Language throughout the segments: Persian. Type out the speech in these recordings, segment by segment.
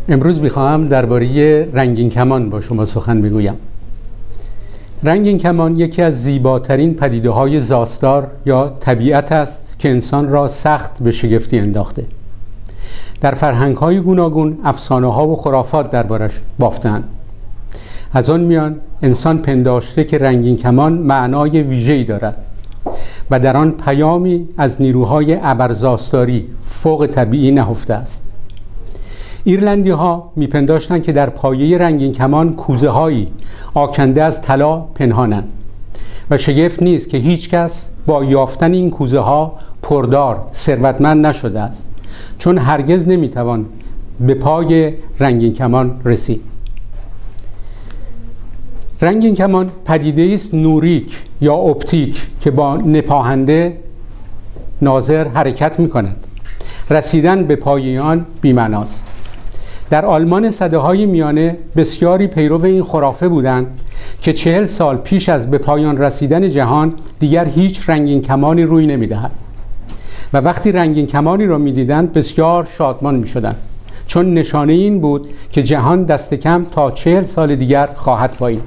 امروز میخواهم درباره رنگین کمان با شما سخن بگویم. رنگین کمان یکی از زیباترین پدیده‌های زاستار یا طبیعت است که انسان را سخت به شگفتی انداخته. در فرهنگ‌های گوناگون افسانه‌ها و خرافات دربارش بافته‌اند. از آن میان انسان پنداشته که رنگین کمان معنای ویژه‌ای دارد و در آن پیامی از نیروهای ابرزاستاری فوق طبیعی نهفته است. ایرلندی ها میپنداشتند که در پایه رنگین کمان کوزه هایی آکنده از طلا پنهانند و شگفت نیست که هیچ کس با یافتن این کوزه ها پردار ثروتمند نشده است، چون هرگز نمیتوان به پای رنگین کمان رسید. رنگین کمان پدیده است نوریک یا اپتیک که با نپاهنده ناظر حرکت می کند. رسیدن به پای آن بی‌معناست. در آلمان سده‌های میانه بسیاری پیرو این خرافه بودند که 40 سال پیش از به پایان رسیدن جهان دیگر هیچ رنگین کمانی روی نمی‌دهد و وقتی رنگین کمانی را می‌دیدند بسیار شادمان می‌شدند، چون نشانه این بود که جهان دست کم تا 40 سال دیگر خواهد پایید.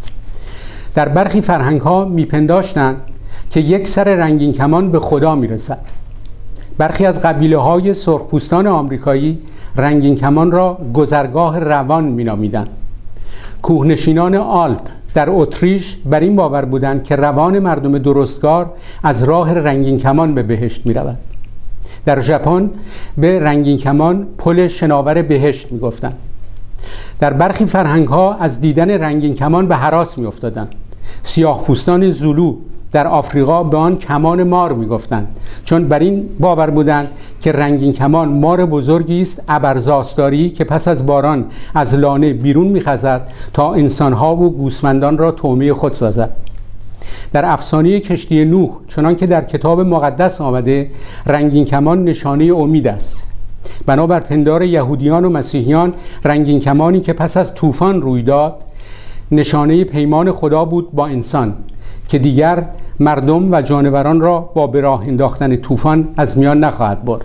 در برخی فرهنگ‌ها می‌پنداشتند که یک سر رنگین کمان به خدا می‌رسد. برخی از قبیله‌های سرخپوستان آمریکایی رنگین کمان را گذرگاه روان می‌نامیدند. کوهنشینان آلپ در اتریش بر این باور بودند که روان مردم درستکار از راه رنگین کمان به بهشت می‌رود. در ژاپن به رنگین کمان پل شناور بهشت می‌گفتند. در برخی فرهنگ‌ها از دیدن رنگین کمان به هراس می‌افتادند. سیاه‌پوستان زولو در آفریقا به آن کمان مار می‌گفتند، چون بر این باور بودند که رنگین کمان مار بزرگی است ابرزاستاری که پس از باران از لانه بیرون می‌خزد تا انسان‌ها و گوسفندان را طعمه خود سازد. در افسانه کشتی نوح چنان که در کتاب مقدس آمده، رنگین کمان نشانه امید است. بنابر پندار یهودیان و مسیحیان رنگین کمانی که پس از طوفان روی داد نشانه پیمان خدا بود با انسان که دیگر مردم و جانوران را با به راه انداختن طوفان از میان نخواهد برد.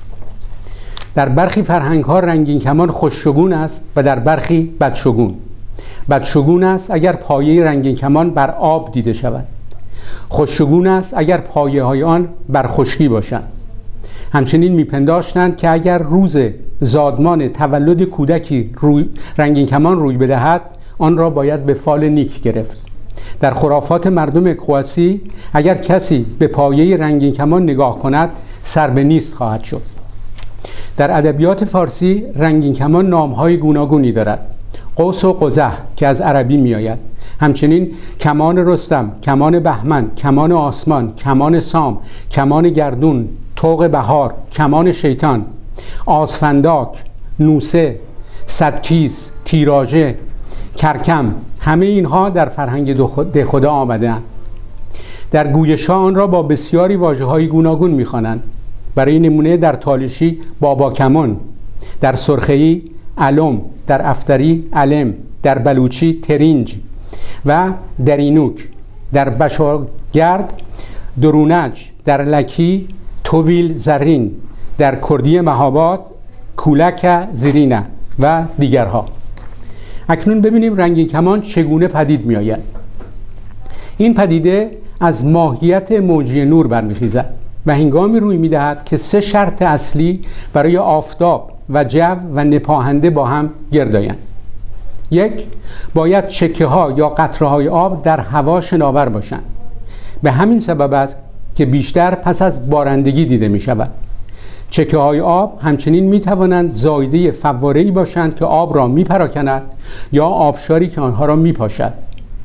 در برخی فرهنگ‌ها رنگین کمان خوش‌شگون است و در برخی بدشگون. بدشگون است اگر پایه رنگین کمان بر آب دیده شود. خوش‌شگون است اگر پایه‌های آن بر خشکی باشند. همچنین میپنداشتند که اگر روز زادمان تولد کودکی رنگین کمان روی بدهد، آن را باید به فال نیک گرفت. در خرافات مردم کرواسی اگر کسی به پایه رنگین کمان نگاه کند سر به نیست خواهد شد. در ادبیات فارسی رنگین کمان نام‌های گوناگونی دارد. قوس و قزح که از عربی میآید، همچنین کمان رستم، کمان بهمن، کمان آسمان، کمان سام، کمان گردون، طوق بهار، کمان شیطان، آسفنداک، نوسه، صدکیس، تیراژه، کرکم، همه اینها در فرهنگ دهخدا آمده‌اند. در گویش‌ها آن را با بسیاری واژه‌های گوناگون می‌خوانند. برای نمونه در تالشی بابا کمان، در سرخه‌ای علم، در افتری علم، در بلوچی ترینج و درینوک، در بشاگرد درونج، در لکی توویل زرین، در کردی مهاباد کولک زیرینه و دیگرها. اکنون ببینیم رنگین کمان چگونه پدید می آید. این پدیده از ماهیت موجی نور برمیخیزد و هنگامی روی می دهد که 3 شرط اصلی برای آفتاب و جو و نپاهنده با هم گرد آیند. 1. باید چکه ها یا قطره های آب در هوا شناور باشند. به همین سبب است که بیشتر پس از بارندگی دیده می شود. چکه های آب همچنین می توانند زایده فواره‌ای باشند که آب را می پراکند یا آبشاری که آنها را می پاشد.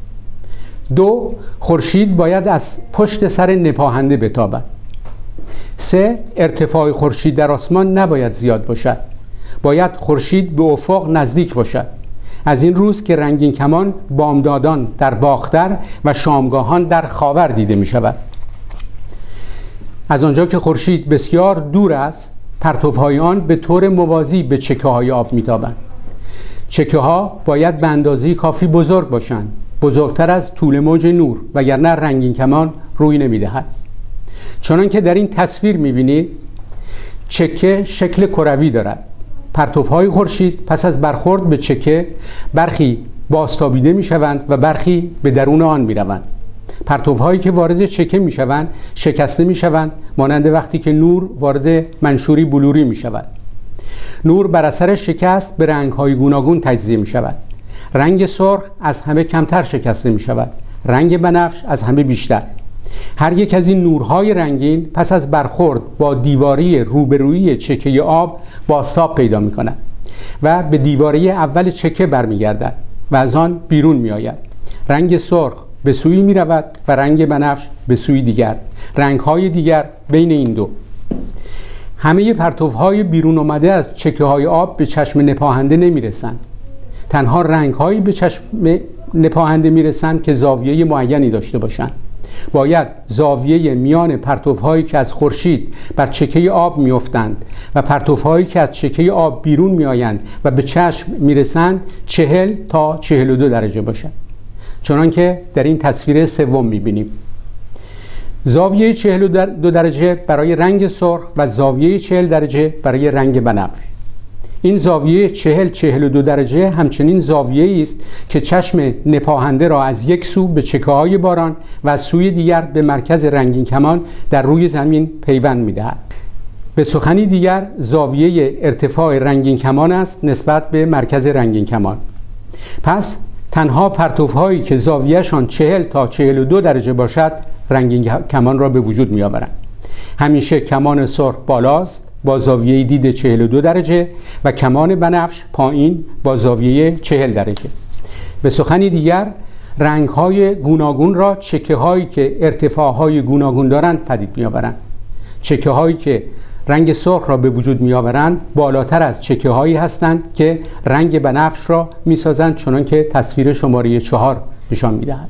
2. خورشید باید از پشت سر نپاهنده بتابد. 3. ارتفاع خورشید در آسمان نباید زیاد باشد. باید خورشید به افق نزدیک باشد. از این روز که رنگین کمان بامدادان در باختر و شامگاهان در خاور دیده می شود. از آنجا که خورشید بسیار دور است، پرتوهای آن به طور موازی به چکه های آب میتابند. چکه ها باید به اندازه کافی بزرگ باشند، بزرگتر از طول موج نور، وگرنه رنگین کمان روی نمیدهد. چنان که در این تصویر میبینید چکه شکل کروی دارد. پرتوهای خورشید پس از برخورد به چکه برخی بازتابیده میشوند و برخی به درون آن میروند. پرتوهایی که وارد چکه میشوند شکسته میشوند، مانند وقتی که نور وارد منشوری بلوری میشود. نور بر اثر شکست به رنگ‌های گوناگون تجزیه میشود. رنگ سرخ از همه کمتر شکسته میشود، رنگ بنفش از همه بیشتر. هر یک از این نورهای رنگین پس از برخورد با دیواره روبرویی چکه آب بازتاب پیدا می‌کند و به دیواره اول چکه برمیگردد و از آن بیرون می‌آید. رنگ سرخ به سوی می‌رود و رنگ بنفش به سوی دیگر. رنگ‌های دیگر بین این دو. همه پرتوهای بیرون آمده از چکه‌های آب به چشم نپاهنده نمی‌رسند. تنها رنگ‌هایی به چشم نپاهنده می‌رسند که زاویه معینی داشته باشند. باید زاویه میان پرتوهایی که از خورشید بر چکه آب میافتند و پرتوهایی که از چکه آب بیرون میآیند و به چشم میرسند 40 تا 42 درجه باشد، چنان که در این تصویر سوم میبینیم. زاویه 42 درجه برای رنگ سرخ و زاویه 40 درجه برای رنگ بنفش. این زاویه 40-42 درجه همچنین زاویه‌ای است که چشم نپاهنده را از یک سو به چکه‌های باران و از سوی دیگر به مرکز رنگین کمان در روی زمین پیوند می‌دهد. به سخنی دیگر زاویه ارتفاع رنگین کمان است نسبت به مرکز رنگین کمان. پس تنها پرتوهایی که زاویه‌شان 40 تا 42 درجه باشد رنگین کمان را به وجود می‌آورند. همیشه کمان سرخ بالاست با زاویه دید 42 درجه و کمان بنفش پایین با زاویه 40 درجه. به سخنی دیگر رنگ‌های گوناگون را چکه‌هایی که ارتفاع‌های گوناگون دارند پدید می‌آورند. چکه‌هایی که رنگ سرخ را به وجود می‌آورند بالاتر از چکه‌هایی هستند که رنگ بنفش را می‌سازند، چنان که تصویر شماره 4 نشان می‌دهد.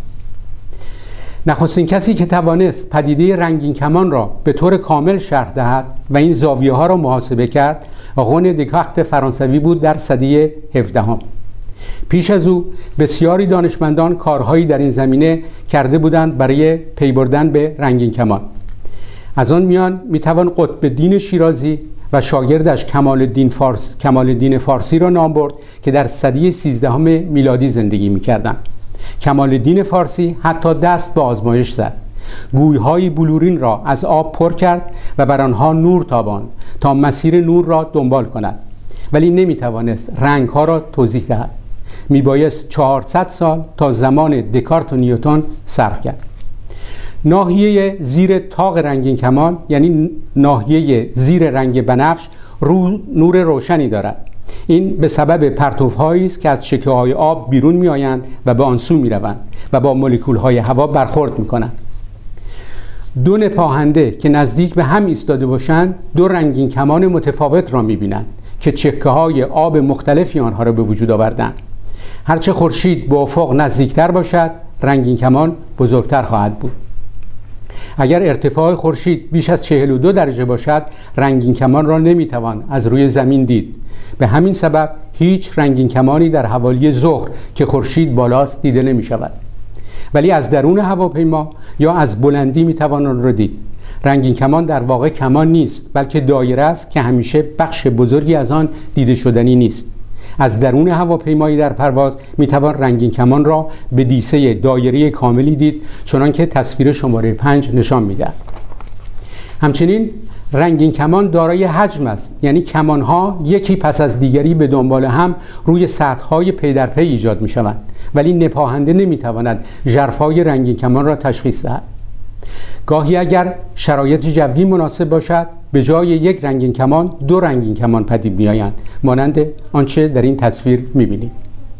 نخستین کسی که توانست پدیده رنگین کمان را به طور کامل شرح دهد و این زاویه ها را محاسبه کرد رنه دکارت فرانسوی بود در سده 17. پیش از او بسیاری دانشمندان کارهایی در این زمینه کرده بودند برای پی بردن به رنگین کمان. از آن میان میتوان قطب‌الدین شیرازی و شاگردش کمال الدین فارسی را نام برد که در سده 13 میلادی زندگی میکردند. کمال الدین فارسی حتی دست به آزمایش زد. گوی‌های بلورین را از آب پر کرد و بر آنها نور تاباند تا مسیر نور را دنبال کند، ولی نمیتوانست رنگ‌ها را توضیح دهد. میبایست 400 سال تا زمان دکارت و نیوتن صرف کرد. ناحیه زیر طاق رنگین کمان، یعنی ناحیه زیر رنگ بنفش، نور روشنی دارد. این به سبب پرتوهایی است که از چکه‌های آب بیرون می‌آیند و به آن سو می‌روند و با مولکول‌های هوا برخورد می‌کنند. دو نپاهنده که نزدیک به هم ایستاده باشند دو رنگین کمان متفاوت را می‌بینند که چکه‌های آب مختلفی آنها را به وجود آوردند. هرچه خورشید به افق نزدیکتر باشد رنگین کمان بزرگتر خواهد بود. اگر ارتفاع خورشید بیش از 42 درجه باشد رنگین کمان را نمیتوان از روی زمین دید. به همین سبب هیچ رنگین کمانی در حوالی ظهر که خورشید بالاست دیده نمی شود، ولی از درون هواپیما یا از بلندی میتوان آن را دید. رنگین کمان در واقع کمان نیست، بلکه دایره است که همیشه بخش بزرگی از آن دیده شدنی نیست. از درون هواپیمایی در پرواز میتوان رنگین کمان را به دیسه دایره کاملی دید، چنان که تصویر شماره 5 نشان می‌دهد. همچنین رنگین کمان دارای حجم است، یعنی کمان‌ها یکی پس از دیگری به دنبال هم روی سطح‌های پی در پی ایجاد می‌شوند، ولی نپاهنده نمی‌تواند ژرفای رنگین کمان را تشخیص دهد. گاهی اگر شرایط جوی مناسب باشد به جای یک رنگین کمان دو رنگین کمان پدید می‌آیند، مانند آنچه در این تصویر می‌بینید.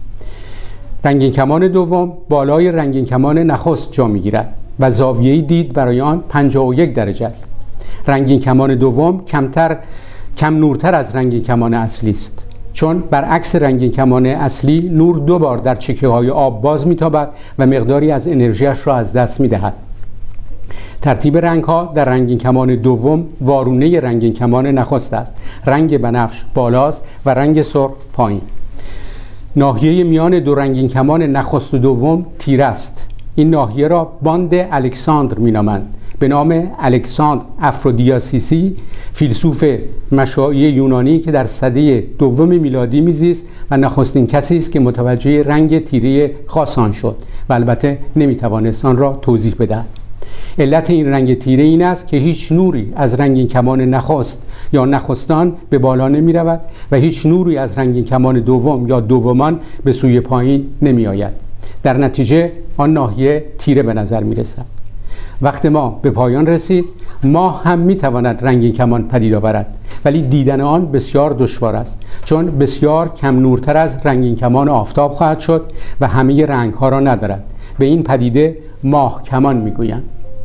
رنگین کمان دوم بالای رنگین کمان نخست جا می‌گیرد و زاویه دید برای آن 51 درجه است. رنگین کمان دوم کم نورتر از رنگین کمان اصلی است، چون برعکس رنگین کمان اصلی نور دو بار در چکه‌های آب باز می‌تابد و مقداری از انرژیش را از دست می‌دهد. ترتیب رنگ‌ها در رنگین کمان دوم وارونه رنگین کمان نخست است. رنگ بنفش بالاست و رنگ سرخ پایین. ناحیه میان دو رنگین کمان نخست و دوم تیره است. این ناحیه را باند الکساندر می‌نامند. به نام الکساندر افرودیاسیسی، فیلسوف مشائی یونانی که در سده دوم میلادی میزیست و نخستین کسی است که متوجه رنگ تیره خاص آن شد و البته نمیتوانست آن را توضیح بدهد. علت این رنگ تیره این است که هیچ نوری از رنگین کمان نخست یا نخستان به بالا نمی رود و هیچ نوری از رنگین کمان دوم یا دومان به سوی پایین نمی آید. در نتیجه آن ناحیه تیره به نظر می رسد. وقت ما به پایان رسید، ماه هم می تواند رنگین کمان پدید آورد، ولی دیدن آن بسیار دشوار است، چون بسیار کم نورتر از رنگین کمان آفتاب خواهد شد و همه رنگ ها را ندارد. به این پدیده ماه کمان می گویند.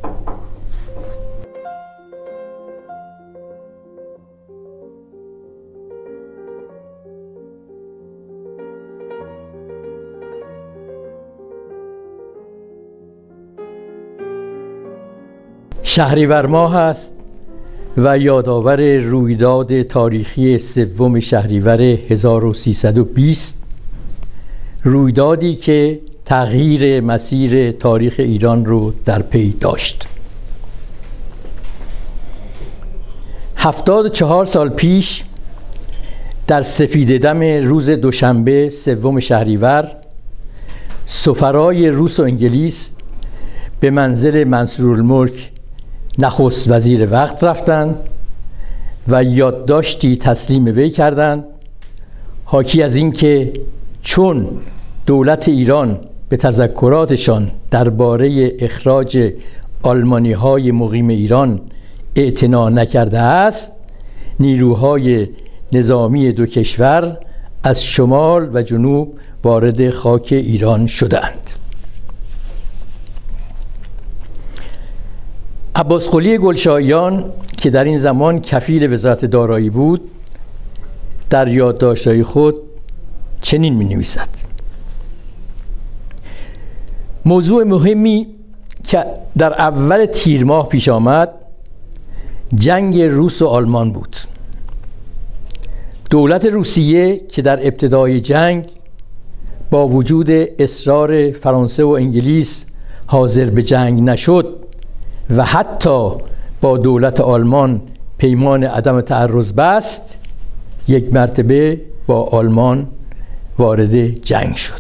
شهریور ماه است و یادآور رویداد تاریخی 3 شهریور 1320، رویدادی که تغییر مسیر تاریخ ایران رو در پی داشت. 74 سال پیش در سپیده‌دم روز دوشنبه 3 شهریور، سفرای روس و انگلیس به منزل منصورالملک نخست وزیر وقت رفتند و یادداشتی تسلیم وی کردند، حاکی از این که چون دولت ایران به تذکراتشان درباره اخراج آلمانی‌های مقیم ایران اعتنا نکرده است، نیروهای نظامی دو کشور از شمال و جنوب وارد خاک ایران شدند. عباس قلی گلشاییان که در این زمان کفیل وزارت دارایی بود، در یادداشت‌های خود چنین می‌نویسد: موضوع مهمی که در اول تیر ماه پیش آمد جنگ روس و آلمان بود. دولت روسیه که در ابتدای جنگ با وجود اصرار فرانسه و انگلیس حاضر به جنگ نشد و حتی با دولت آلمان پیمان عدم تعرض بست، یک مرتبه با آلمان وارد جنگ شد.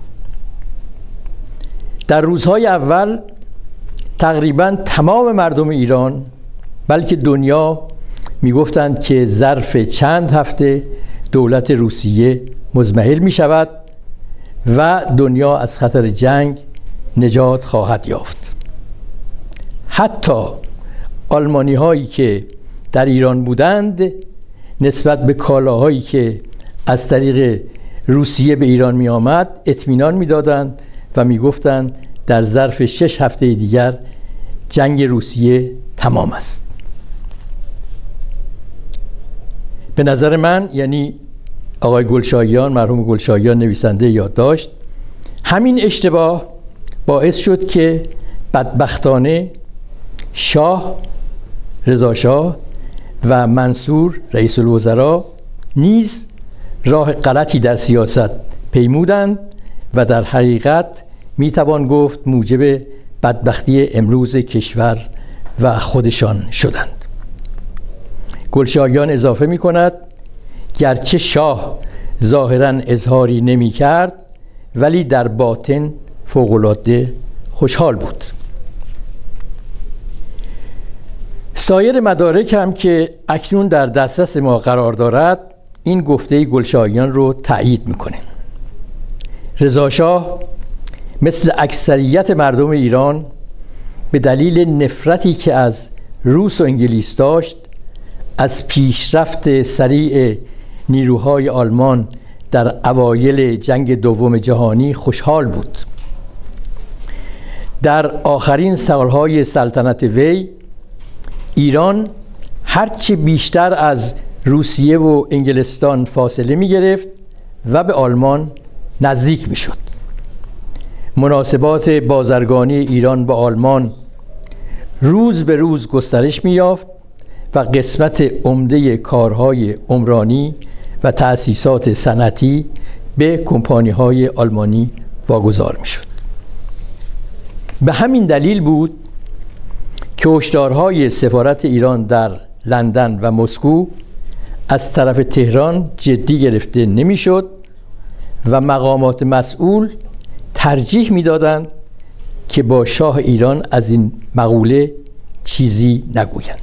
در روزهای اول تقریباً تمام مردم ایران بلکه دنیا میگفتند که ظرف چند هفته دولت روسیه مضمحل می شود و دنیا از خطر جنگ نجات خواهد یافت. حتی آلمانی هایی که در ایران بودند نسبت به کالاهایی که از طریق روسیه به ایران می آمد اطمینان می دادند و می گفتند در ظرف 6 هفته دیگر جنگ روسیه تمام است. به نظر من، یعنی آقای گلشاییان، مرحوم گلشاییان نویسنده یادداشت، همین اشتباه باعث شد که بدبختانه شاه، رضا شاه و منصور رئیس الوزراء نیز راه غلطی در سیاست پیمودند و در حقیقت میتوان گفت موجب بدبختی امروز کشور و خودشان شدند. گلشاییان اضافه می کند گرچه شاه ظاهراً اظهاری نمی کرد ولی در باطن فوق‌العاده خوشحال بود. سایر مدارک هم که اکنون در دسترس ما قرار دارد این گفته گلشاییان رو تأیید میکنه. رضا شاه مثل اکثریت مردم ایران به دلیل نفرتی که از روس و انگلیس داشت از پیشرفت سریع نیروهای آلمان در اوایل جنگ دوم جهانی خوشحال بود. در آخرین سالهای سلطنت وی ایران هرچه بیشتر از روسیه و انگلستان فاصله می گرفت و به آلمان نزدیک می شد. مناسبات بازرگانی ایران با آلمان روز به روز گسترش می یافت و قسمت عمده کارهای عمرانی و تأسیسات صنعتی به کمپانی‌های آلمانی واگذار می شد. به همین دلیل بود که هشدارهای سفارت ایران در لندن و مسکو از طرف تهران جدی گرفته نمیشد و مقامات مسئول ترجیح میدادند که با شاه ایران از این مقوله چیزی نگویند.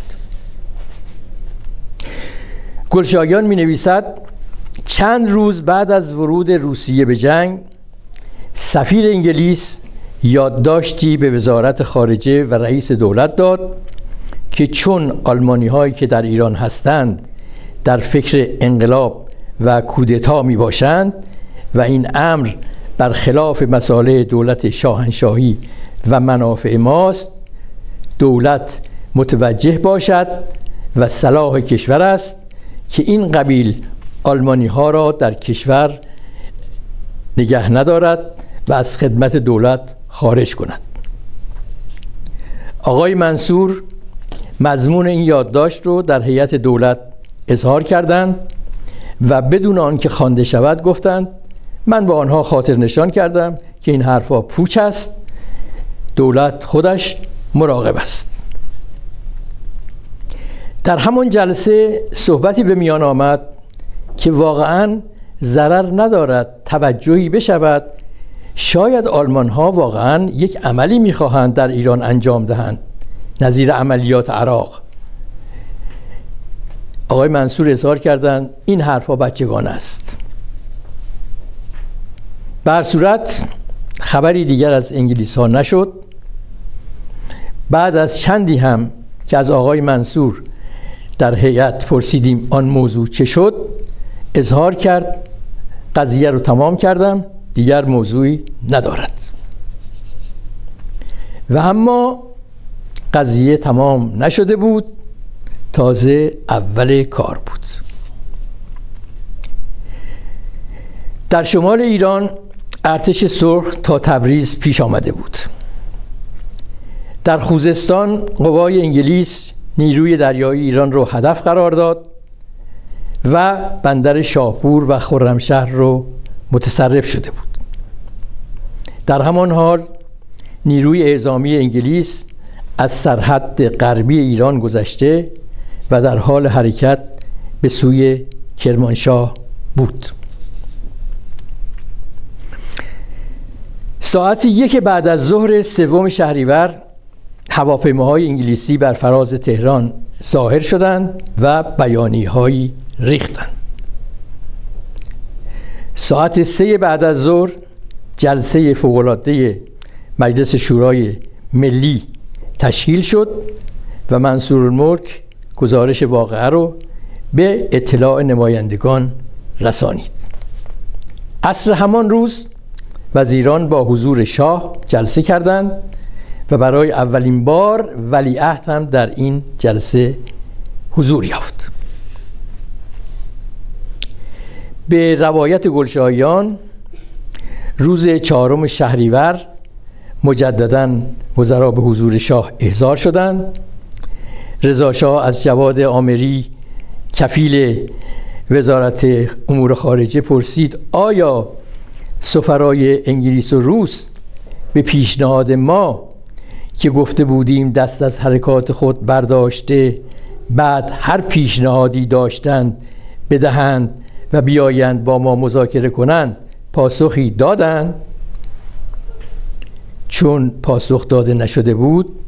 گلشاییان می نویسد چند روز بعد از ورود روسیه به جنگ سفیر انگلیس یادداشتی به وزارت خارجه و رئیس دولت داد که چون آلمانی هایی که در ایران هستند در فکر انقلاب و کودتا می باشند و این امر برخلاف مصالح دولت شاهنشاهی و منافع ماست، دولت متوجه باشد و صلاح کشور است که این قبیل آلمانی ها را در کشور نگه ندارد و از خدمت دولت خارج کند. آقای منصور مضمون این یادداشت رو در هیئت دولت اظهار کردند و بدون آنکه خوانده شود گفتند من با آنها خاطر نشان کردم که این حرفا پوچ است، دولت خودش مراقب است. در همان جلسه صحبتی به میان آمد که واقعاً ضرر ندارد توجهی بشود، شاید آلمان ها واقعاً یک عملی میخواهند در ایران انجام دهند نظیر عملیات عراق. آقای منصور اظهار کردند این حرفا بچگانه است. به هر صورت خبری دیگر از انگلیس ها نشد. بعد از چندی هم که از آقای منصور در هیئت پرسیدیم آن موضوع چه شد، اظهار کرد قضیه رو تمام کردم، دیگر موضوعی ندارد. و اما قضیه تمام نشده بود، تازه اول کار بود. در شمال ایران ارتش سرخ تا تبریز پیش آمده بود. در خوزستان قوای انگلیس نیروی دریایی ایران رو هدف قرار داد و بندر شاهپور و خرمشهر رو متصرف شده بود. در همان حال نیروی اعزامی انگلیس از سرحد غربی ایران گذشته و در حال حرکت به سوی کرمانشاه بود. ساعت 1 بعد از ظهر 3 شهریور هواپیماهای انگلیسی بر فراز تهران ظاهر شدند و بیانیه‌هایی ریختند. ساعت 3 بعد از ظهر جلسه فوق‌العاده مجلس شورای ملی تشکیل شد و منصورالملک گزارش واقعه رو به اطلاع نمایندگان رسانید. عصر همان روز وزیران با حضور شاه جلسه کردند و برای اولین بار ولیعهد هم در این جلسه حضور یافت. به روایت گلشاییان روز 4 شهریور مجدداً وزرا به حضور شاه احضار شدند. رضا شاه از جواد آمری کفیل وزارت امور خارجه پرسید آیا سفرای انگلیس و روس به پیشنهاد ما که گفته بودیم دست از حرکات خود برداشته بعد هر پیشنهادی داشتند بدهند و بیایند با ما مذاکره کنند پاسخی دادند؟ چون پاسخ داده نشده بود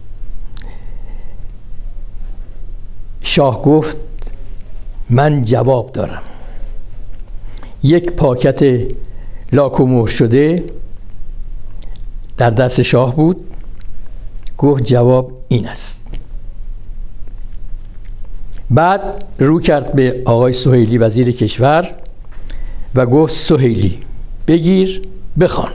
شاه گفت من جواب دارم. یک پاکت لاک‌ومهر شده در دست شاه بود. گفت جواب این است. بعد رو کرد به آقای سهیلی وزیر کشور و گفت سهیلی بگیر بخوان.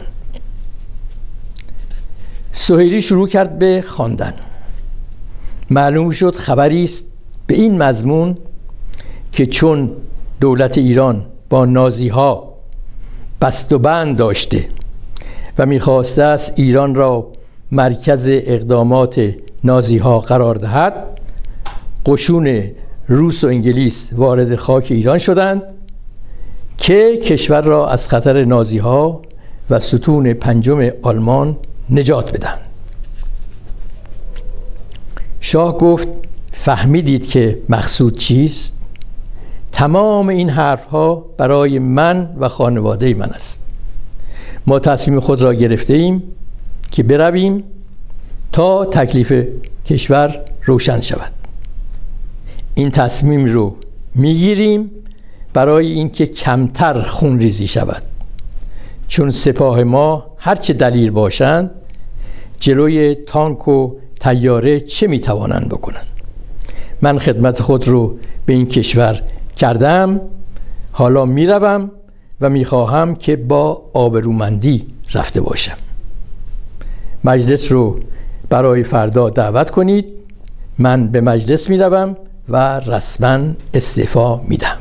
سهیلی شروع کرد به خواندن. معلوم شد خبری است به این مضمون که چون دولت ایران با نازی‌ها بست و بند داشته و می‌خواسته است ایران را مرکز اقدامات نازی‌ها قرار دهد، قشون روس و انگلیس وارد خاک ایران شدند که کشور را از خطر نازی‌ها و ستون پنجم آلمان نجات بدهند. شاه گفت فهمیدید که مقصود چیست؟ تمام این حرفها برای من و خانواده من است. ما تصمیم خود را گرفته ایم که برویم تا تکلیف کشور روشن شود. این تصمیم رو میگیریم برای اینکه کمتر خونریزی شود، چون سپاه ما هرچه دلیر باشند جلوی تانک و طیاره چه میتوانند بکنند. من خدمت خود رو به این کشور کردم، حالا میروم و میخواهم که با آبرومندی رفته باشم. مجلس رو برای فردا دعوت کنید. من به مجلس میروم و رسما استعفا میدم.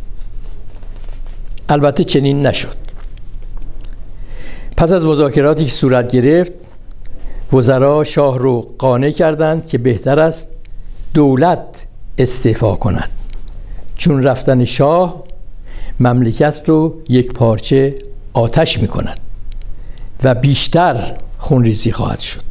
البته چنین نشد. پس از مذاکراتی که صورت گرفت، وزرا شاه رو قانع کردند که بهتر است دولت استعفا کند، چون رفتن شاه مملکت رو یک پارچه آتش می کند و بیشتر خونریزی خواهد شد.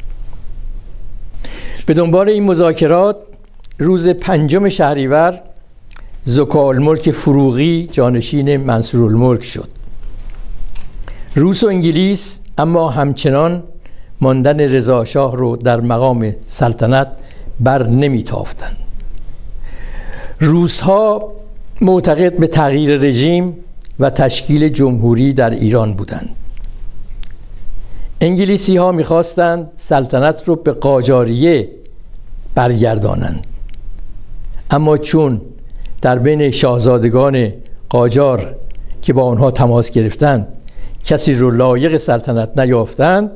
به دنبال این مذاکرات روز 5 شهریور ذوالملک فروغی جانشین منصورالملک شد. روس و انگلیس اما همچنان ماندن رضا شاه رو در مقام سلطنت بر نمیتافتند. روس‌ها معتقد به تغییر رژیم و تشکیل جمهوری در ایران بودند. انگلیسی‌ها می‌خواستند سلطنت رو به قاجاریه برگردانند، اما چون در بین شاهزادگان قاجار که با آنها تماس گرفتند کسی رو لایق سلطنت نیافتند،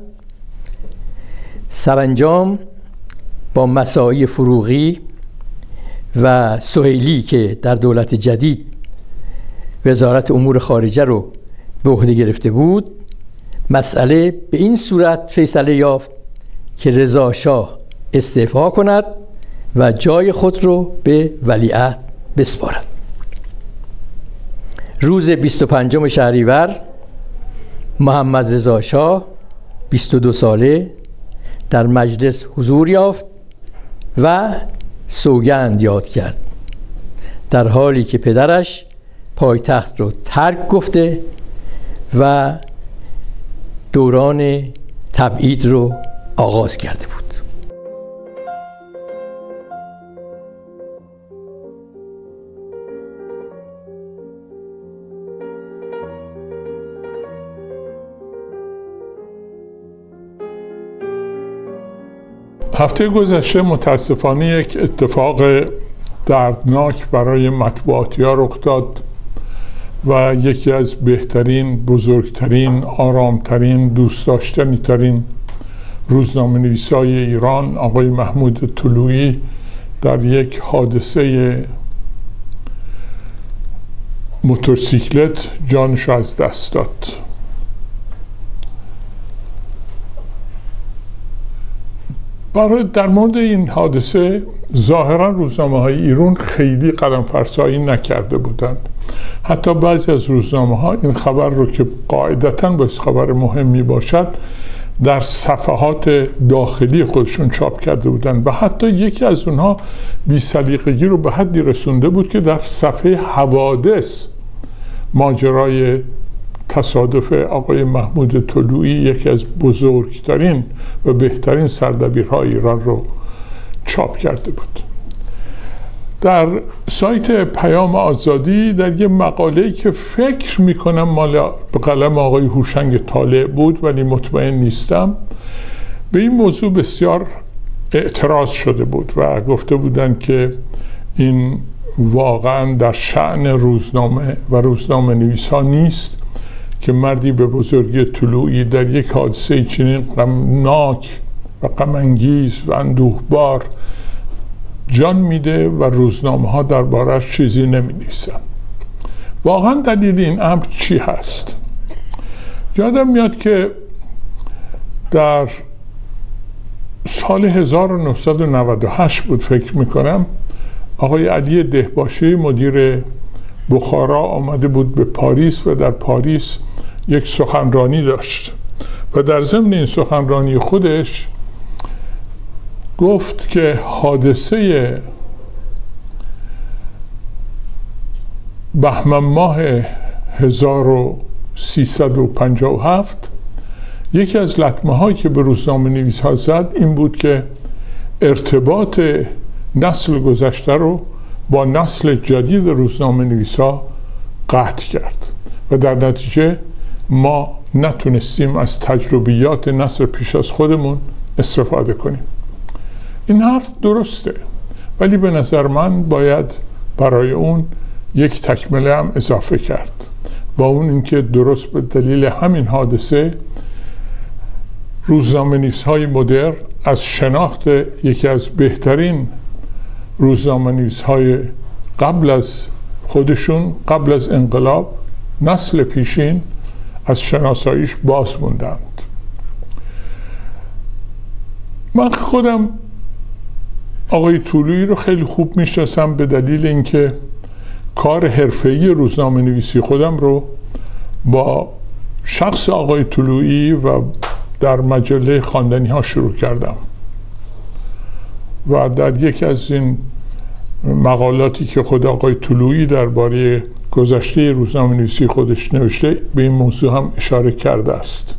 سرانجام با مساعی فروغی و سهیلی که در دولت جدید وزارت امور خارجه رو به عهده گرفته بود، مسئله به این صورت فیصله یافت که رضا شاه استعفا کند و جای خود رو به ولیعهد بسپارد. روز 25 شهریور محمد رضا شاه 22 ساله در مجلس حضور یافت و سوگند یاد کرد، در حالی که پدرش پایتخت رو ترک گفته و دوران تبعید رو آغاز کرده بود. هفته گذشته متاسفانه یک اتفاق دردناک برای مطبوعاتی‌ها رخ داد و یکی از بهترین، بزرگترین، آرامترین، دوست داشتنی ترین روزنامه‌نویسای ایران آقای محمود طلویی در یک حادثه موتورسیکلت جانش را از دست داد. در مورد این حادثه ظاهرا روزنامه‌های ایران خیلی قدم فرسایی نکرده بودند. حتی بعضی از روزنامه‌ها این خبر رو که قاعدتاً باید خبر مهمی باشد در صفحات داخلی خودشون چاپ کرده بودند و حتی یکی از اونها بی‌سلیقگی رو به حدی رسونده بود که در صفحه حوادث ماجرای تصادف آقای محمود طلویی، یکی از بزرگترین و بهترین سردبیرهای ایران رو چاپ کرده بود. در سایت پیام آزادی در یه مقاله‌ای که فکر میکنم مال به قلم آقای هوشنگ طالع بود ولی مطمئن نیستم، به این موضوع بسیار اعتراض شده بود و گفته بودند که این واقعا در شأن روزنامه و روزنامه نویس ها نیست که مردی به بزرگی طلویی در یک حادثه چنین غمناک و غم‌انگیز و اندوهبار جان میده و روزنامه ها درباره‌اش چیزی نمی‌نویسن. واقعا دلیل این امر چی هست؟ یادم میاد که در سال 1998 بود فکر میکنم، آقای علی دهباشی مدیر بخارا آمده بود به پاریس و در پاریس یک سخنرانی داشت و در ضمن این سخنرانی خودش گفت که حادثه بهمن ماه 1357 یکی از لطمه هایی که به روزنامه نویس ها زد این بود که ارتباط نسل گذشته رو با نسل جدید روزنامه نویس ها قطع کرد و در نتیجه ما نتونستیم از تجربیات نسل پیش از خودمون استفاده کنیم. این حرف درسته، ولی به نظر من باید برای اون یک تکمله هم اضافه کرد و اون اینکه درست به دلیل همین حادثه روزنامه‌نویس‌های مدرن از شناخت یکی از بهترین روزنامه‌نویس‌های قبل از خودشون، قبل از انقلاب، نسل پیشین، از شناساییش باز موندند. من خودم آقای طلویی رو خیلی خوب میشناسم به دلیل اینکه کار حرفه‌ای روزنامه نویسی خودم رو با شخص آقای طلویی و در مجله خواندنی ها شروع کردم و در یکی از این مقالاتی که خود آقای طلویی درباره گذشته روزنامه نویسی خودش نوشته به این موضوع هم اشاره کرده است.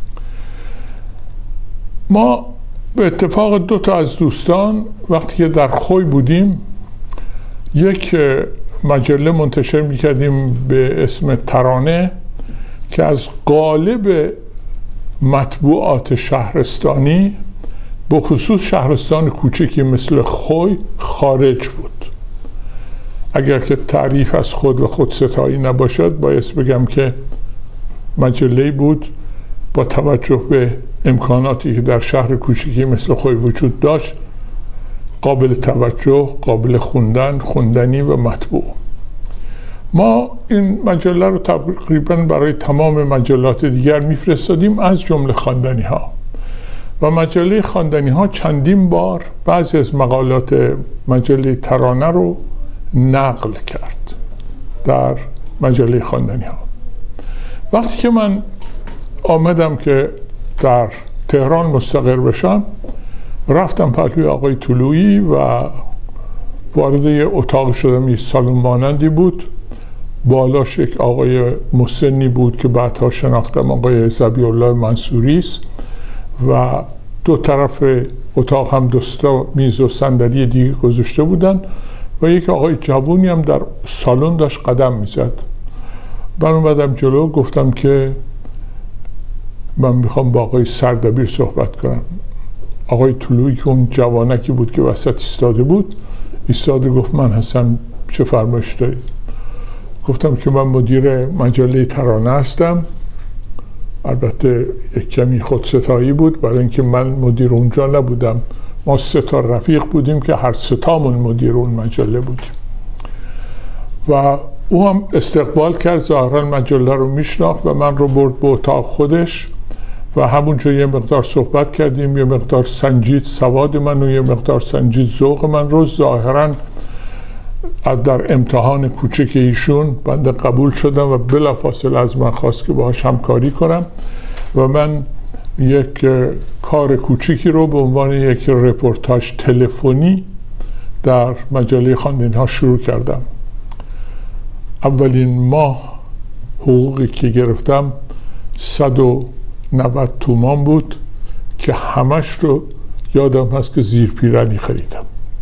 ما به اتفاق 2 تا از دوستان وقتی که در خوی بودیم یک مجله منتشر میکردیم به اسم ترانه که از قالب مطبوعات شهرستانی به خصوص شهرستان کوچکی مثل خوی خارج بود. اگر که تعریف از خود و خودستایی نباشد باید بگم که مجله بود با توجه به امکاناتی که در شهر کوچکی مثل خوی وجود داشت قابل توجه، قابل خوندنی و مطبوع. ما این مجله رو تقریبا برای تمام مجلات دیگر میفرستادیم از جمله خواندنی ها و مجله خواندنی ها چندین بار بعضی از مقالات مجله ترانه رو نقل کرد در مجله خواندنی ها. وقتی که من آمدم که در تهران مستقر بشم رفتم پهلوی آقای طلویی و وارد یه اتاق شدم. یه سالن مانندی بود، بالاش یک آقای مسنی بود که بعدها شناختم آقای ذبیح الله منصوری است و 2 طرف اتاق هم 2 تا میز و صندلی دیگه گذاشته بودن و یک آقای جوونی هم در سالن داشت قدم میزد. من اومدم جلو گفتم که من میخوام با آقای سردبیر صحبت کنم. آقای طلویی که اون جوانکی بود که وسط ایستاده بود ایستاده گفت من هستم، چه فرمایش دارید؟ گفتم که من مدیر مجله ترانه هستم. البته یک کمی خودستایی بود برای اینکه من مدیر اونجا نبودم، ما 3 تا رفیق بودیم که هر 3 تامون مدیر اون مجله بودیم و او هم استقبال کرد، ظاهرا مجله رو میشناخت و من رو برد به اتاق خودش و همونجا یه مقدار صحبت کردیم، یه مقدار سنجید سواد من و یه مقدار سنجید ذوق من رو. ظاهرا در امتحان کوچک ایشون بنده قبول شدم و بلافاصله از من خواست که باهاش همکاری کنم و من یک کار کوچیکی رو به عنوان یک رپورتاج تلفنی در مجله خواندنی ها شروع کردم. اولین ماه حقوقی که گرفتم 190 تومان بود که همش رو یادم هست که زیر پیرنی خریدم.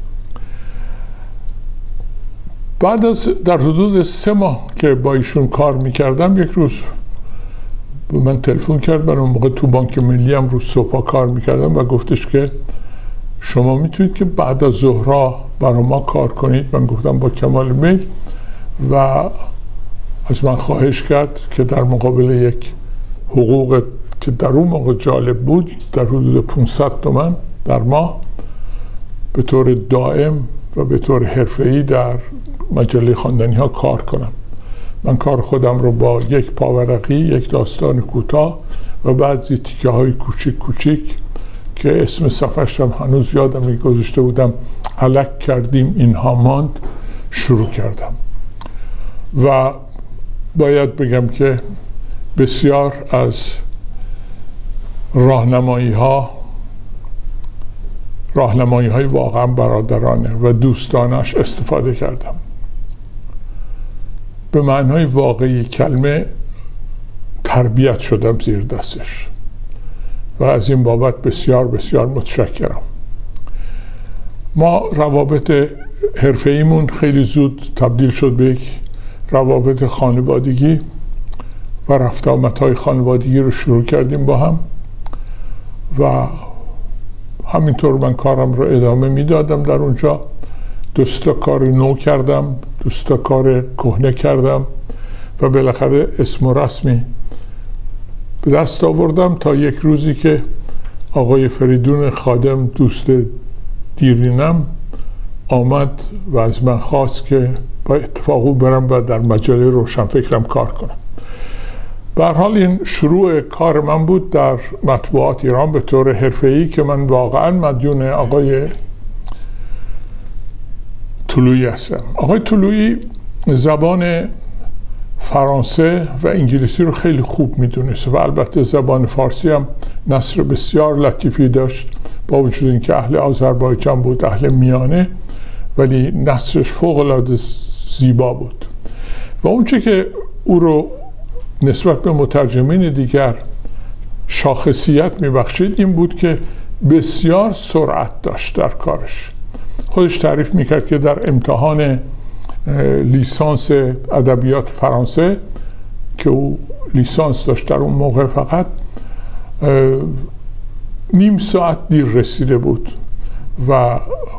بعد از در حدود 3 ماه که با ایشون کار میکردم یک روز به من تلفن کرد. من اون موقع تو بانک ملی هم رو صبح کار میکردم و گفتش که شما میتونید که بعد از ظهرها برای ما کار کنید؟ من گفتم با کمال میل و از من خواهش کرد که در مقابل یک حقوق که در اون موقع جالب بود در حدود 500 تومان در ماه به طور دائم و به طور حرفه‌ای در مجله خواندنی ها کار کنم. من کار خودم رو با یک پاورقی، یک داستان کوتاه و بعضی تیکه های کوچیک کوچیک که اسم صفحش هم هنوز یادم گذاشته بودم، الک کردیم اینها ماند، شروع کردم و باید بگم که بسیار از راهنمایی ها، راهنمایی های واقعا برادرانه و دوستانش استفاده کردم. به معنای واقعی کلمه تربیت شدم زیر دستش و از این بابت بسیار بسیار متشکرم. ما روابط حرفه‌ایمون خیلی زود تبدیل شد به یک روابط خانوادگی و رفت آمدهای خانوادگی رو شروع کردیم با هم و همینطور من کارم رو ادامه میدادم در اونجا. دوستا کار نو کردم، دوستا کار کهنه کردم و بالاخره اسم و رسمی به دست آوردم تا یک روزی که آقای فریدون خادم دوست دیرینم آمد و از من خواست که با اتفاقو برم و در مجله روشنفکرم کار کنم. به هر حال این شروع کار من بود در مطبوعات ایران به طور حرفه‌ای که من واقعا مدیون آقای طلویی هستم. آقای طلویی زبان فرانسه و انگلیسی رو خیلی خوب میدونست و البته زبان فارسی هم نثر بسیار لطیفی داشت، با وجود اینکه اهل آذربایجان بود، اهل میانه، ولی نثرش فوق‌العاده زیبا بود. و اونچه که او رو نسبت به مترجمین دیگر شاخصیت میبخشید این بود که بسیار سرعت داشت در کارش. خودش تعریف میکرد که در امتحان لیسانس ادبیات فرانسه که او لیسانس داشت در اون موقع فقط نیم ساعت دیر رسیده بود و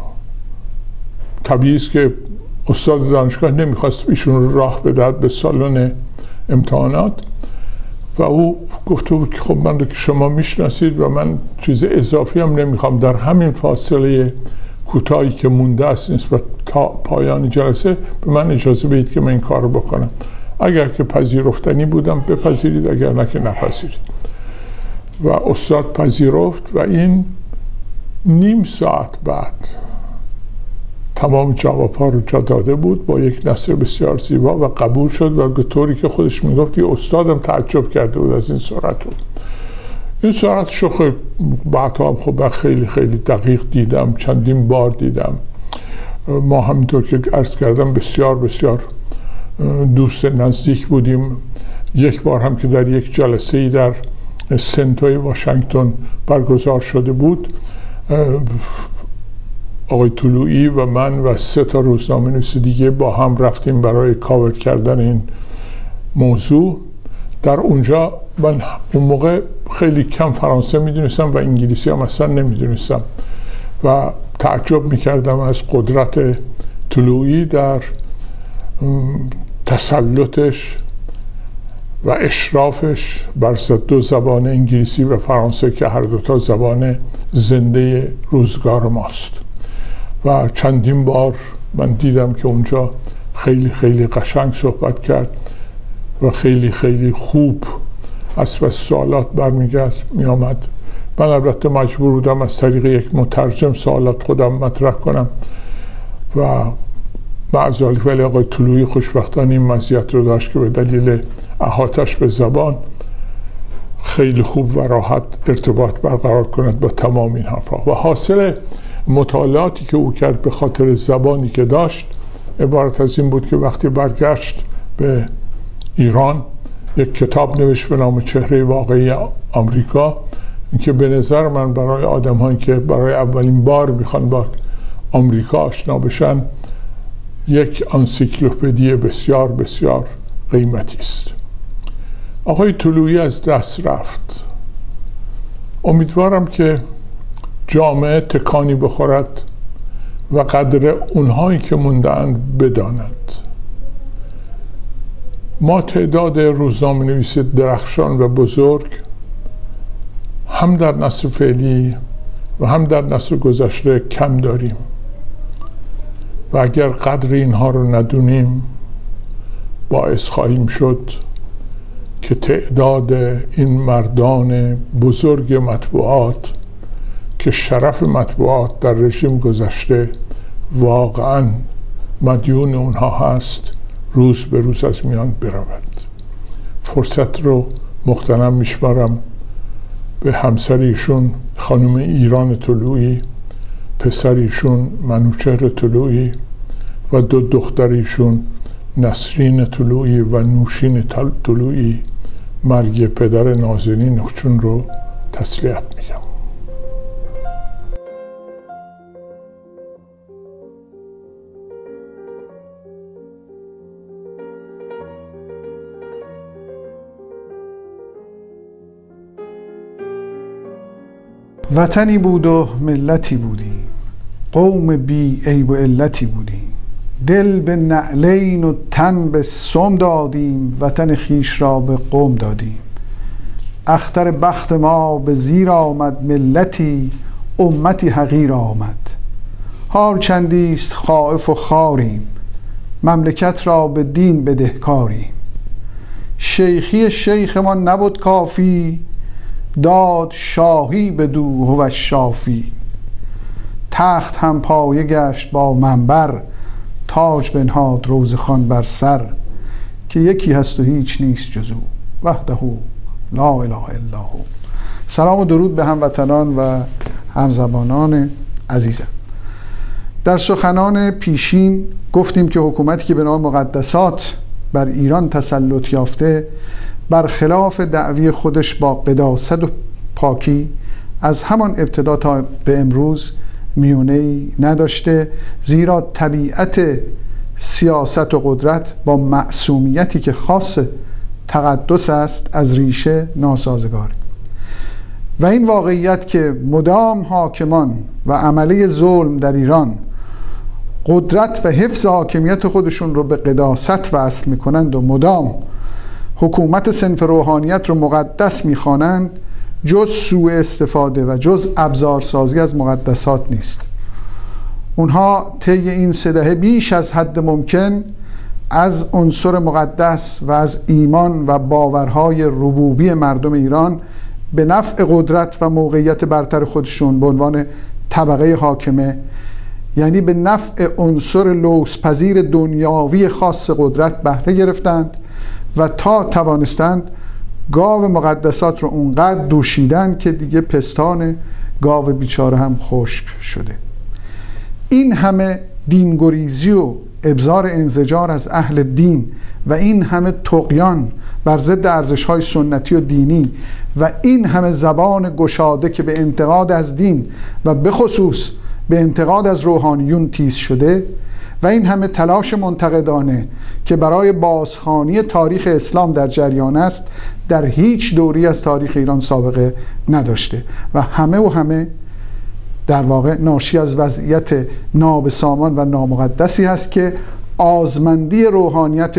طبیعی است که استاد دانشگاه نمیخواست ایشون رو راه بدهد به سالن امتحانات و او گفته بود که خب من رو که شما میشناسید و من چیز اضافی هم نمیخوام، در همین فاصله کوتاهی که مونده است نسبت تا پایان جلسه به من اجازه بدید که من این کار رو بکنم. اگر که پذیرفتنی بودم بپذیرید، اگر نه که نپذیرید. و استاد پذیرفت و این نیم ساعت بعد تمام جواب‌ها رو جا داده بود با یک نثر بسیار زیبا و قبول شد و به طوری که خودش میگفت که استادم تعجب کرده بود از این سرعت رو. این سرعتش رو خب بعدها هم خب خیلی خیلی دقیق دیدم، چندین بار دیدم. ما همینطور که عرض کردم بسیار بسیار دوست نزدیک بودیم. یک بار هم که در یک جلسه‌ای در سنتوی واشنگتن برگزار شده بود، آقای طلویی و من و 3 تا روزنامه‌نویس دیگه با هم رفتیم برای کاور کردن این موضوع. در اونجا من اون موقع خیلی کم فرانسه میدونستم و انگلیسی هم اصلا نمیدونستم و تعجب میکردم از قدرت طلویی در تسلطش و اشرافش بر 2 زبان انگلیسی و فرانسه که هر 2 تا زبان زنده روزگار ماست. و چندین بار من دیدم که اونجا خیلی خیلی قشنگ صحبت کرد و خیلی خیلی خوب از پس سوالات می آمد. من البته مجبور بودم از طریق یک مترجم سوالات خودم مطرح کنم و معذالک، ولی آقای طلویی خوشبختانه این مزیت رو داشت که به دلیل احاطه‌اش به زبان خیلی خوب و راحت ارتباط برقرار کند با تمام این حرفا. و حاصل مطالعاتی که او کرد به خاطر زبانی که داشت عبارت از این بود که وقتی برگشت به ایران یک کتاب نوشت به نام چهره واقعی آمریکا، که به نظر من برای آدم هایی که برای اولین بار میخوان با آمریکا آشنا بشن یک انسیکلوپدی بسیار بسیار قیمتی است. آقای طلویی از دست رفت. امیدوارم که جامعه تکانی بخورد و قدر اونهایی که مونده‌اند بداند. ما تعداد روزنامه‌نویس درخشان و بزرگ هم در نسل فعلی و هم در نسل گذشته کم داریم و اگر قدر اینها رو ندونیم باعث خواهیم شد که تعداد این مردان بزرگ مطبوعات که شرف مطبوعات در رژیم گذشته واقعا مدیون اونها هست روز به روز از میان برود. فرصت رو مغتنم میشمارم به همسر ایشون خانم ایران طلویی پسریشون منوچهر طلوعی و دو دختریشون نسرین طلوعی و نوشین طلوعی مرگ پدر نازنین نخچون رو تسلیت میگم. وطنی بود و ملتی بودیم، قوم بی عیب و علتی بودیم، دل به نعلین و تن به سم دادیم، وطن خیش را به قوم دادیم. اختر بخت ما به زیر آمد، ملتی امتی حقیر آمد. حال چندیست خائف و خواریم، مملکت را به دین بدهکاریم. شیخی شیخمان نبود کافی، داد شاهی بدو هو الشافی. تخت هم پایه گشت با منبر، تاج بنهاد روضه خوان بر سر. که یکی هست و هیچ نیست جز او، وحده لا اله الا هو. سلام و درود به هموطنان و همزبانان عزیزم. در سخنان پیشین گفتیم که حکومتی که به نام مقدسات بر ایران تسلط یافته، برخلاف دعوی خودش با قداست و پاکی از همان ابتدا تا به امروز میونه‌ای نداشته، زیرا طبیعت سیاست و قدرت با معصومیتی که خاص تقدس است از ریشه ناسازگار و این واقعیت که مدام حاکمان و عمله ظلم در ایران قدرت و حفظ حاکمیت خودشون رو به قداست وصل میکنند و مدام حکومت صنف روحانیت رو مقدس میخوانند، جز سوء استفاده و جز ابزارسازی از مقدسات نیست. اونها طی این 3 دهه بیش از حد ممکن از عنصر مقدس و از ایمان و باورهای ربوبی مردم ایران به نفع قدرت و موقعیت برتر خودشون به عنوان طبقه حاکمه، یعنی به نفع عنصر لوث‌پذیر دنیاوی خاص قدرت بهره گرفتند و تا توانستند گاو مقدسات رو اونقدر دوشیدن که دیگه پستان گاو بیچاره هم خشک شده. این همه دینگریزی و ابزار انزجار از اهل دین و این همه طغیان بر ضد ارزش‌های سنتی و دینی و این همه زبان گشاده که به انتقاد از دین و به خصوص به انتقاد از روحانیون تیز شده و این همه تلاش منتقدانه که برای بازخوانی تاریخ اسلام در جریان است، در هیچ دوری از تاریخ ایران سابقه نداشته و همه در واقع ناشی از وضعیت نابسامان و نامقدسی هست که آزمندی روحانیت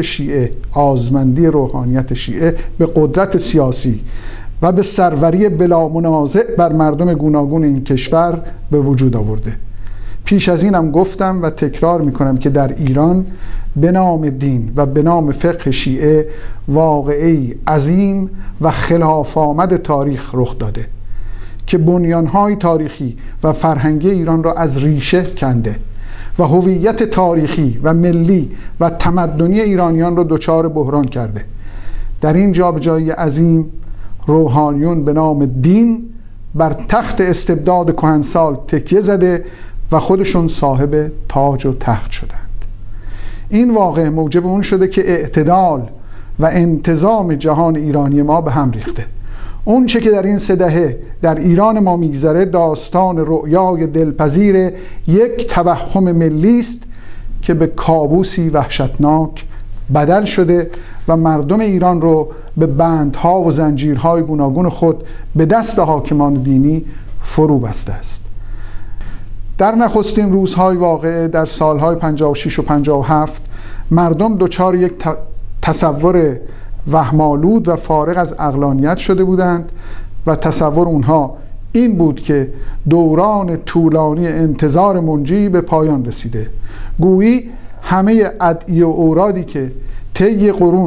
شیعه به قدرت سیاسی و به سروری بلا منازع بر مردم گوناگون این کشور به وجود آورده. پیش از اینم گفتم و تکرار میکنم که در ایران به نام دین و به نام فقه شیعه واقعی عظیم و خلاف آمد تاریخ رخ داده که بنیانهای تاریخی و فرهنگی ایران را از ریشه کنده و هویت تاریخی و ملی و تمدنی ایرانیان را دچار بحران کرده. در این جابجایی عظیم روحانیون به نام دین بر تخت استبداد کهنسال تکیه زده و خودشون صاحب تاج و تخت شدند. این واقع موجب اون شده که اعتدال و انتظام جهان ایرانی ما به هم ریخته. اون چه که در این 3 دهه در ایران ما میگذره داستان رؤیای دلپذیر یک توهم ملی است که به کابوسی وحشتناک بدل شده و مردم ایران رو به بندها و زنجیرهای گوناگون خود به دست حاکمان دینی فرو بسته است. در نخستین روزهای واقعه در سالهای 56 و 57 مردم دچار یک تصور وهم‌آلود و فارغ از عقلانیت شده بودند و تصور اونها این بود که دوران طولانی انتظار منجی به پایان رسیده. گویی همه ادعیه و اورادی که طی قرون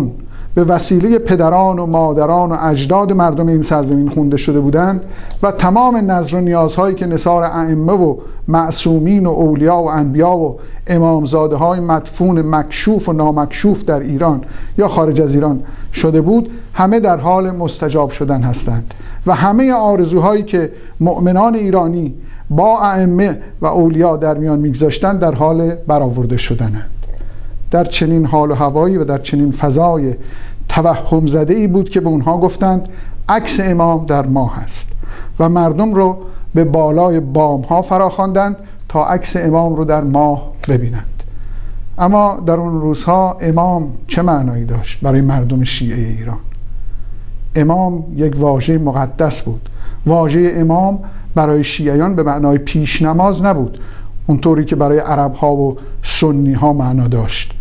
به وسیله پدران و مادران و اجداد مردم این سرزمین خونده شده بودند و تمام نظر و نیازهایی که نثار ائمه و معصومین و اولیا و انبیا و امامزاده های مدفون مکشوف و نامکشوف در ایران یا خارج از ایران شده بود، همه در حال مستجاب شدن هستند و همه آرزوهایی که مؤمنان ایرانی با ائمه و اولیا در میان میگذاشتند در حال برآورده شدنند. در چنین حال و هوایی و در چنین فضای توهم زده ای بود که به اونها گفتند عکس امام در ماه است و مردم رو به بالای بام ها فراخواندند تا عکس امام رو در ماه ببینند. اما در اون روزها امام چه معنایی داشت برای مردم شیعه ایران؟ امام یک واژه مقدس بود. واژه امام برای شیعیان به معنای پیش نماز نبود اونطوری که برای عرب ها و سنی ها معنا داشت.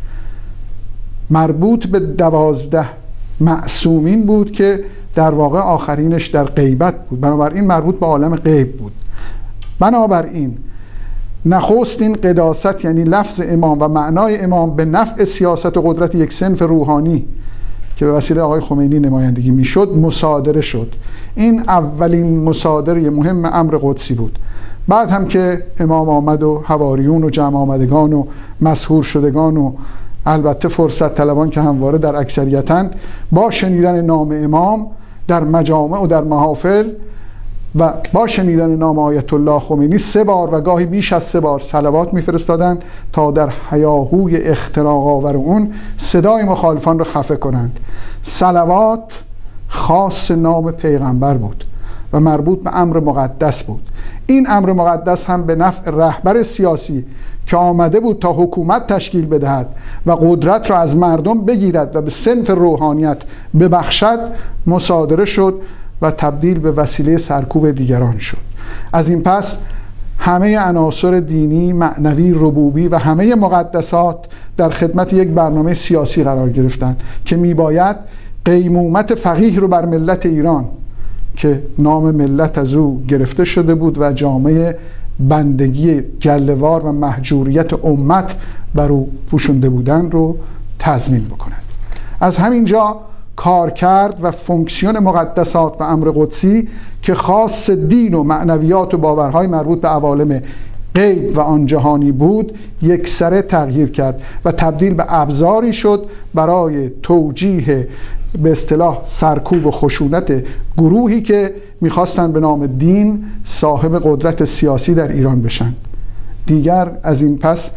مربوط به 12 معصومین بود که در واقع آخرینش در غیبت بود، بنابراین مربوط به عالم غیب بود. بنابراین نخستین قداست یعنی لفظ امام و معنای امام به نفع سیاست و قدرت یک صنف روحانی که به وسیله آقای خمینی نمایندگی میشد مصادره شد. این اولین مصادره مهم امر قدسی بود. بعد هم که امام آمد و حواریون و جمع آمدگان و مسحور شدگان و البته فرصت طلبان که همواره در اکثریتند با شنیدن نام امام در مجامع و در محافل و با شنیدن نام آیت الله خمینی 3 بار و گاهی بیش از 3 بار صلوات میفرستادند تا در هیاهوی اختراق آور اون صدای مخالفان رو خفه کنند. صلوات خاص نام پیغمبر بود و مربوط به امر مقدس بود. این امر مقدس هم به نفع رهبر سیاسی که آمده بود تا حکومت تشکیل بدهد و قدرت را از مردم بگیرد و به صنف روحانیت ببخشد مصادره شد و تبدیل به وسیله سرکوب دیگران شد. از این پس همه عناصر دینی، معنوی، ربوبی و همه مقدسات در خدمت یک برنامه سیاسی قرار گرفتند که میباید قیمومت فقیه رو بر ملت ایران که نام ملت از او گرفته شده بود و جامعه بندگی گله‌وار و محجوریت امت بر او پوشونده بودن رو تضمین بکند. از همینجا کارکرد و فونکسیون مقدسات و امر قدسی که خاص دین و معنویات و باورهای مربوط به عوالم غیب و آن جهانی بود یکسره تغییر کرد و تبدیل به ابزاری شد برای توجیه به اصطلاح سرکوب و خشونت گروهی که میخواستن به نام دین صاحب قدرت سیاسی در ایران بشن. دیگر از این پس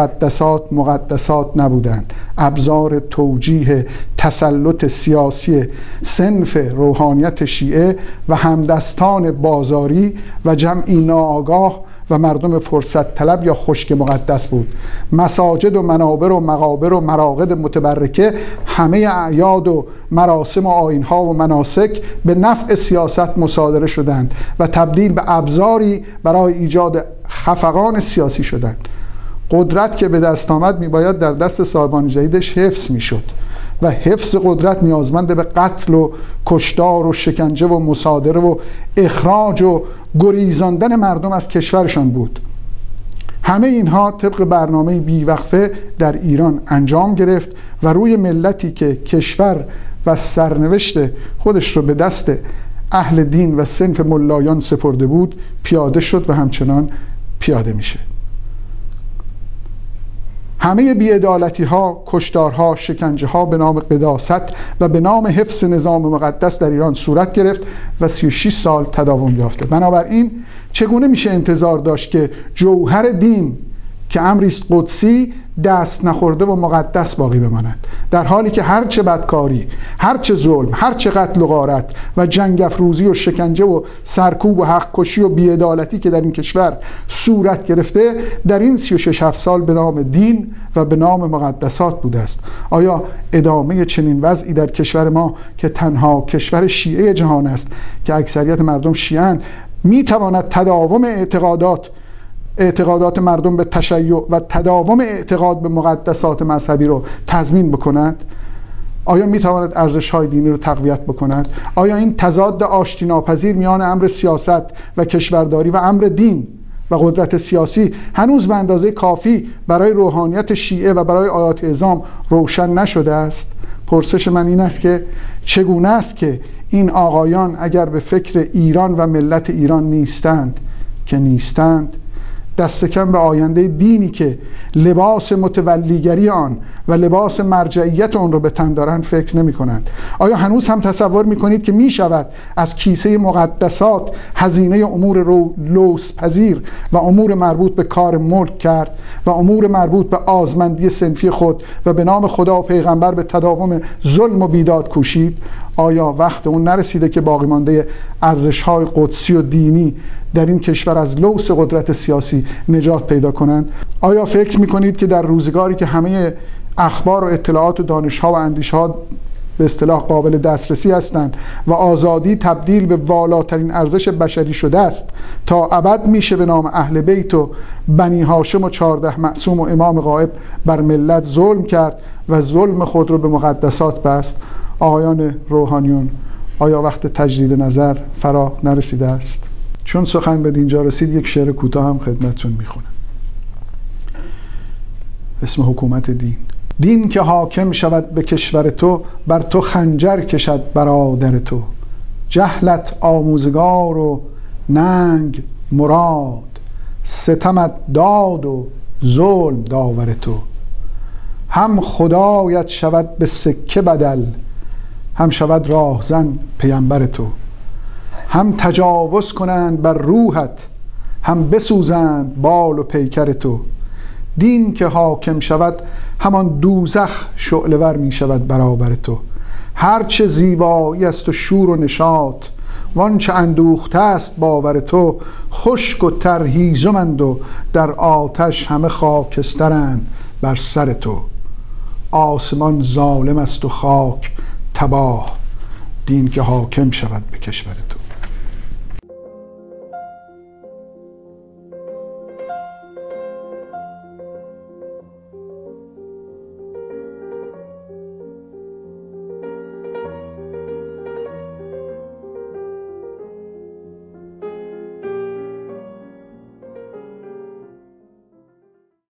مقدسات نبودند، ابزار توجیه تسلط سیاسی صنف روحانیت شیعه و همدستان بازاری و جمعی ناآگاه و مردم فرصت طلب یا خشک مقدس بود. مساجد و منابر و مقابر و مراقد متبرکه، همه اعیاد و مراسم و آیین‌ها و مناسک به نفع سیاست مصادره شدند و تبدیل به ابزاری برای ایجاد خفقان سیاسی شدند. قدرت که به دست آمد میباید در دست صاحبان جدیدش حفظ میشد و حفظ قدرت نیازمند به قتل و کشتار و شکنجه و مصادره و اخراج و گریزاندن مردم از کشورشان بود. همه اینها طبق برنامه بیوقفه در ایران انجام گرفت و روی ملتی که کشور و سرنوشت خودش رو به دست اهل دین و صنف ملایان سپرده بود پیاده شد و همچنان پیاده میشه. همه بی‌عدالتی ها، کشتارها، شکنجه ها به نام قداست و به نام حفظ نظام مقدس در ایران صورت گرفت و 36 سال تداوم یافته. بنابراین چگونه میشه انتظار داشت که جوهر دین که امری است قدسی دست نخورده و مقدس باقی بماند، در حالی که هرچه بدکاری، هرچه ظلم، هرچه قتل و غارت و جنگ افروزی و شکنجه و سرکوب و حق کشی و بی‌عدالتی که در این کشور صورت گرفته در این 36 سال به نام دین و به نام مقدسات بوده است. آیا ادامه چنین وضعی در کشور ما که تنها کشور شیعه جهان است که اکثریت مردم شیعه‌اند میتواند تداوم اعتقادات مردم به تشیع و تداوم اعتقاد به مقدسات مذهبی رو تضمین بکند؟ آیا میتواند ارزش‌های دینی رو تقویت بکند؟ آیا این تضاد آشتی ناپذیر میان امر سیاست و کشورداری و امر دین و قدرت سیاسی هنوز به اندازه کافی برای روحانیت شیعه و برای آیات اعظام روشن نشده است؟ پرسش من این است که چگونه است که این آقایان اگر به فکر ایران و ملت ایران نیستند که نیستند، دست کم به آینده دینی که لباس متولیگری آن و لباس مرجعیت آن رو به تن دارند فکر نمی کنند؟ آیا هنوز هم تصور می کنید که می شود از کیسه مقدسات هزینه امور لوث‌پذیر و امور مربوط به کار ملک کرد و امور مربوط به آزمندی صنفی خود و به نام خدا و پیغمبر به تداوم ظلم و بیداد کوشید؟ آیا وقت اون نرسیده که باقی مانده ارزش‌های قدسی و دینی در این کشور از لوث قدرت سیاسی نجات پیدا کنند؟ آیا فکر می‌کنید که در روزگاری که همه اخبار و اطلاعات و دانش‌ها و اندیش‌ها به اصطلاح قابل دسترسی هستند و آزادی تبدیل به والاترین ارزش بشری شده است، تا ابد میشه به نام اهل بیت و بنی هاشم و 14 معصوم و امام غائب بر ملت ظلم کرد و ظلم خود رو به مقدسات بست؟ آقایان روحانیون، آیا وقت تجدید نظر فرا نرسیده است؟ چون سخن به دینجا رسید، یک شعر کوتاه هم خدمتتون میخونم. اسم حکومت دین: دین که حاکم شود به کشور تو، بر تو خنجر کشد برادر تو. جهلت آموزگار و ننگ مراد، ستمت داد و ظلم داور تو. هم خدایت شود به سکه بدل، هم شود راهزن پیامبر تو. هم تجاوز کنند بر روحت، هم بسوزند بال و پیکر تو. دین که حاکم شود همان دوزخ شعله‌ور می شود برابر تو. هرچه زیبایی است و شور و نشاط، وانچه اندوخته است باور تو. خشک و تر هیزمند و در آتش همه خاکسترند بر سر تو. آسمان ظالم است و خاک تباه، دین که حاکم شود به کشور تو.